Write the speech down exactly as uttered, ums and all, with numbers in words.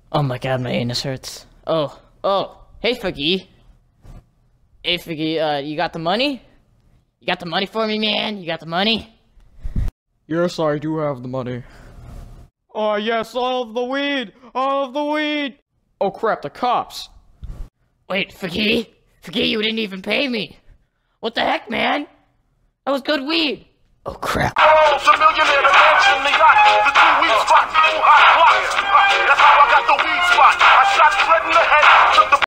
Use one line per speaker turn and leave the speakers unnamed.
Oh my god, my anus hurts. Oh, oh, hey Fegee. Hey Fegee, uh, you got the money? You got the money for me, man? You got the money?
Yes, I do have the money. Oh, yes, all of the weed! All of the weed! Oh crap, the cops!
Wait, Fegee? Fegee, you didn't even pay me! What the heck, man? That was good weed! Oh crap.
Oh, the millionaire, the mansion, the yacht, the two weed spot, two hot blocks. That's how I got the weed spot. I shot Fred in the head, took the